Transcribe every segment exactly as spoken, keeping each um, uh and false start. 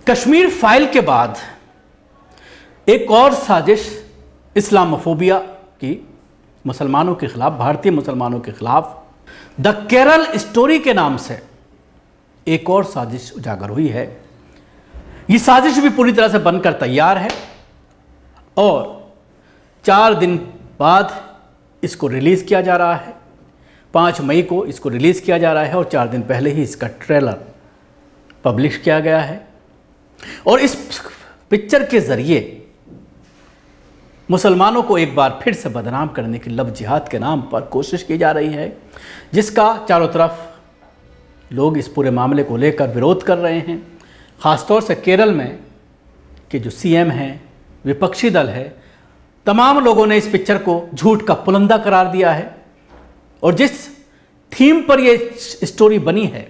Kashmir file के बाद एक और साजिश इस्लामोफोबिया की, मुसलमानों के खिलाफ, भारतीय मुसलमानों के खिलाफ द केरल स्टोरी के नाम से एक और साजिश उजागर हुई है। ये साजिश भी पूरी तरह से बनकर तैयार है और चार दिन बाद इसको रिलीज़ किया जा रहा है। पाँच मई को इसको रिलीज़ किया जा रहा है और चार दिन पहले ही इसका ट्रेलर पब्लिश किया गया है। और इस पिक्चर के ज़रिए मुसलमानों को एक बार फिर से बदनाम करने की लव जिहाद के नाम पर कोशिश की जा रही है, जिसका चारों तरफ लोग इस पूरे मामले को लेकर विरोध कर रहे हैं। ख़ासतौर से केरल में के जो सीएम हैं, विपक्षी दल है, तमाम लोगों ने इस पिक्चर को झूठ का पुलंदा करार दिया है। और जिस थीम पर यह स्टोरी बनी है,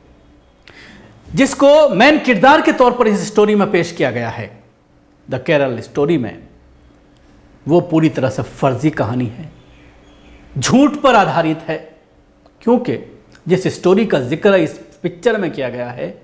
जिसको मेन किरदार के तौर पर इस स्टोरी में पेश किया गया है, द केरल स्टोरी में, वो पूरी तरह से फर्जी कहानी है, झूठ पर आधारित है। क्योंकि जिस स्टोरी का जिक्र इस पिक्चर में किया गया है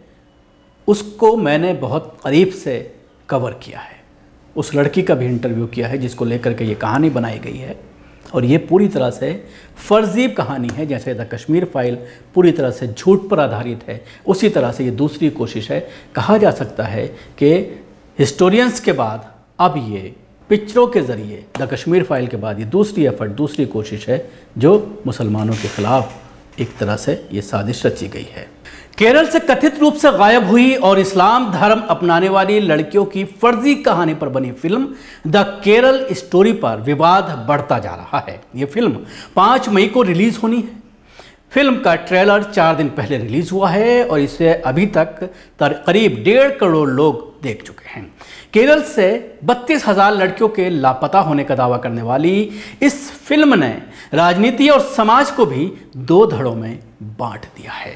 उसको मैंने बहुत करीब से कवर किया है, उस लड़की का भी इंटरव्यू किया है जिसको लेकर के ये कहानी बनाई गई है। और ये पूरी तरह से फर्जी कहानी है। जैसे द कश्मीर फाइल पूरी तरह से झूठ पर आधारित है, उसी तरह से ये दूसरी कोशिश है। कहा जा सकता है कि हिस्टोरियंस के बाद अब ये पिक्चरों के ज़रिए, द कश्मीर फाइल के बाद ये दूसरी एफर्ट, दूसरी कोशिश है जो मुसलमानों के ख़िलाफ़ एक तरह से ये साजिश रची गई है। केरल से कथित रूप से गायब हुई और इस्लाम धर्म अपनाने वाली लड़कियों की फर्जी कहानी पर बनी फिल्म द केरल स्टोरी पर विवाद बढ़ता जा रहा है। ये फिल्म पाँच मई को रिलीज़ होनी है। फिल्म का ट्रेलर चार दिन पहले रिलीज़ हुआ है और इसे अभी तक करीब डेढ़ करोड़ लोग देख चुके हैं। केरल से बत्तीस हजार लड़कियों के लापता होने का दावा करने वाली इस फिल्म ने राजनीति और समाज को भी दो धड़ों में बांट दिया है।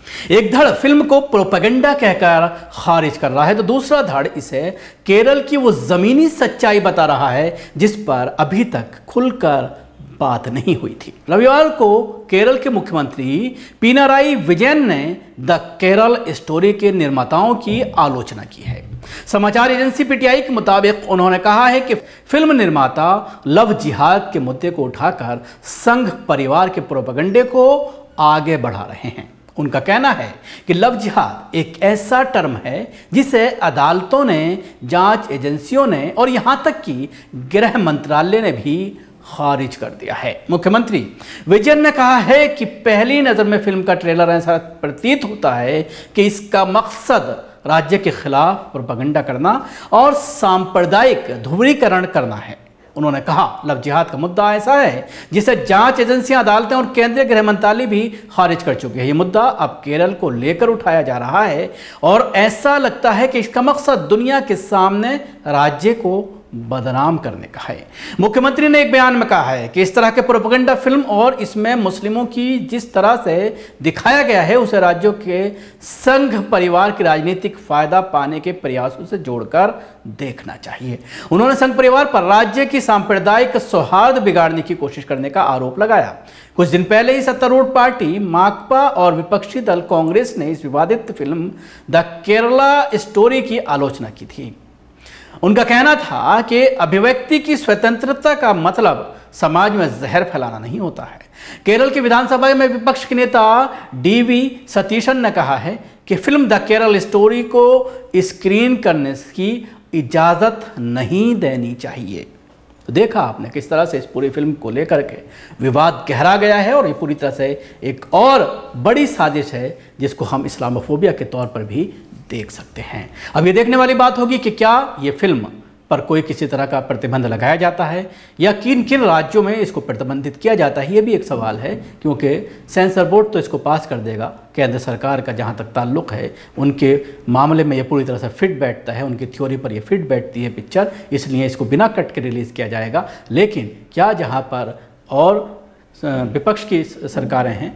एक धड़ फिल्म को प्रोपेगेंडा कहकर खारिज कर रहा है तो दूसरा धड़ इसे केरल की वो ज़मीनी सच्चाई बता रहा है जिस पर अभी तक खुलकर बात नहीं हुई थी। रविवार को केरल के मुख्यमंत्री पिनाराई विजयन ने द केरल स्टोरी के निर्माताओं की आलोचना की है। समाचार एजेंसी पीटीआई के मुताबिक उन्होंने कहा है कि फिल्म निर्माता लव जिहाद के मुद्दे को उठाकर संघ परिवार के प्रोपेगेंडे को आगे बढ़ा रहे हैं। उनका कहना है कि लव जिहाद एक ऐसा टर्म है जिसे अदालतों ने, जांच एजेंसियों ने और यहां तक कि गृह मंत्रालय ने भी खारिज कर दिया है। मुख्यमंत्री विजयन ने कहा है कि पहली नज़र में फिल्म का ट्रेलर ऐसा प्रतीत होता है कि इसका मकसद राज्य के खिलाफ प्रोपेगेंडा करना और सांप्रदायिक ध्रुवीकरण करना है। उन्होंने कहा लव जिहाद का मुद्दा ऐसा है जिसे जांच एजेंसियां, अदालतें और केंद्रीय गृह मंत्रालय भी खारिज कर चुके हैं। ये मुद्दा अब केरल को लेकर उठाया जा रहा है और ऐसा लगता है कि इसका मकसद दुनिया के सामने राज्य को बदनाम करने का है। मुख्यमंत्री ने एक बयान में कहा है कि इस तरह के प्रोपेगेंडा फिल्म और इसमें मुस्लिमों की जिस तरह से दिखाया गया है उसे राज्यों के संघ परिवार की राजनीतिक फायदा पाने के प्रयासों से जोड़कर देखना चाहिए। उन्होंने संघ परिवार पर राज्य की सांप्रदायिक सौहार्द बिगाड़ने की कोशिश करने का आरोप लगाया। कुछ दिन पहले ही सत्तारूढ़ पार्टी माकपा और विपक्षी दल कांग्रेस ने इस विवादित फिल्म द केरला स्टोरी की आलोचना की थी। उनका कहना था कि अभिव्यक्ति की स्वतंत्रता का मतलब समाज में जहर फैलाना नहीं होता है। केरल की विधानसभा में विपक्ष के नेता डीवी सतीशन ने कहा है कि फिल्म द केरल स्टोरी को स्क्रीन करने की इजाज़त नहीं देनी चाहिए। तो देखा आपने किस तरह से इस पूरी फिल्म को लेकर के विवाद गहरा गया है और ये पूरी तरह से एक और बड़ी साजिश है जिसको हम इस्लामोफोबिया के तौर पर भी देख सकते हैं। अब ये देखने वाली बात होगी कि क्या ये फिल्म पर कोई किसी तरह का प्रतिबंध लगाया जाता है या किन किन राज्यों में इसको प्रतिबंधित किया जाता है, ये भी एक सवाल है। क्योंकि सेंसर बोर्ड तो इसको पास कर देगा, केंद्र सरकार का जहाँ तक ताल्लुक़ है उनके मामले में ये पूरी तरह से फिट बैठता है, उनकी थ्योरी पर ये फिट बैठती है पिक्चर, इसलिए इसको बिना कट के रिलीज़ किया जाएगा। लेकिन क्या जहाँ पर और विपक्ष की सरकारें हैं,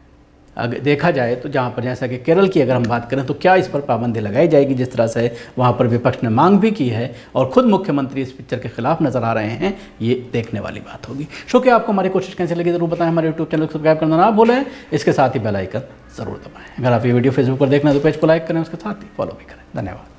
अगर देखा जाए तो जहाँ पर जैसा कि केरल की अगर हम बात करें तो क्या इस पर पाबंदी लगाई जाएगी जिस तरह से वहाँ पर विपक्ष ने मांग भी की है और खुद मुख्यमंत्री इस पिक्चर के खिलाफ नजर आ रहे हैं, ये देखने वाली बात होगी। शुक्रिया, आपको हमारी कोशिश कैसे लगी जरूर बताएं। हमारे यूट्यूब चैनल को सब्सक्राइब करना ना भूलें, इसके साथ ही बेल आइकन जरूर दबाएं। अगर आप ये वीडियो फेसबुक पर देखना है तो पेज को लाइक करें, उसके साथ ही फॉलो भी करें। धन्यवाद।